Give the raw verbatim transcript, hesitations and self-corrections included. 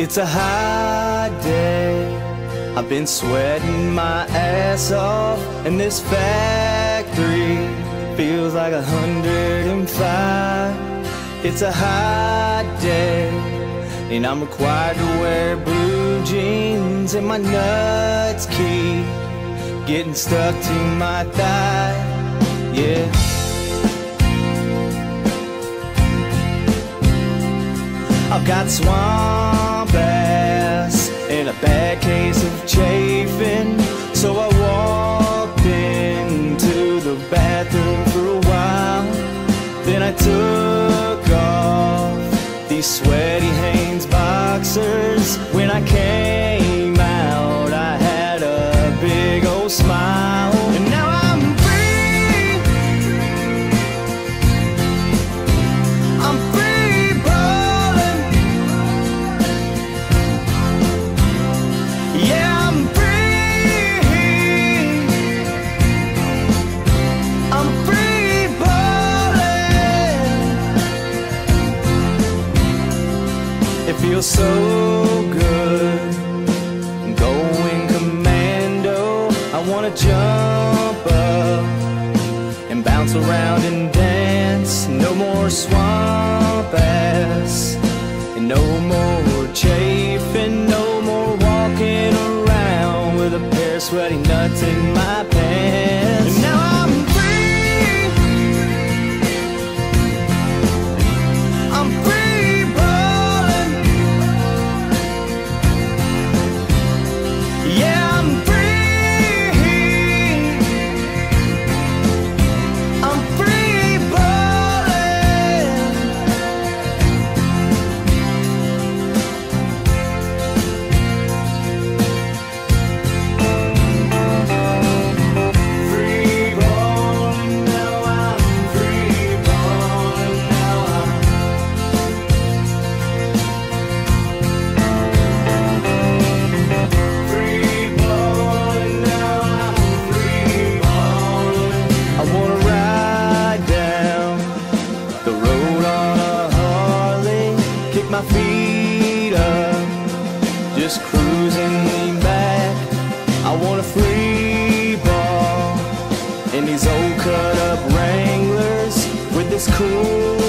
It's a hot day, I've been sweating my ass off, and this factory feels like a hundred and five. It's a hot day, and I'm required to wear blue jeans, and my nuts keep getting stuck to my thigh. Yeah. I've got swamp ass and a bad case of chafing, so I walked into the bathroom for a while. Then I took off these sweaty Hanes boxers. When I came out, I had a big old smile. And now I'm free. I'm free ballin'. Yeah, I'm free. I'm free ballin'. It feels so good going commando. I wanna jump up and bounce around and dance. No more swamp ass and no more chafing. No more walking around with a pair of sweaty nuts in my pants. And now I'm free. I'm free ballin'. Yeah, I'm free. I'm free ballin'. Free ballin', now I'm free ballin', now I'm free ballin', now I'm free ballin'. I wanna ride down the road on a Harley, kick my feet up, just cruising lean back. I wanna free ball in these old cut up Wranglers with this cool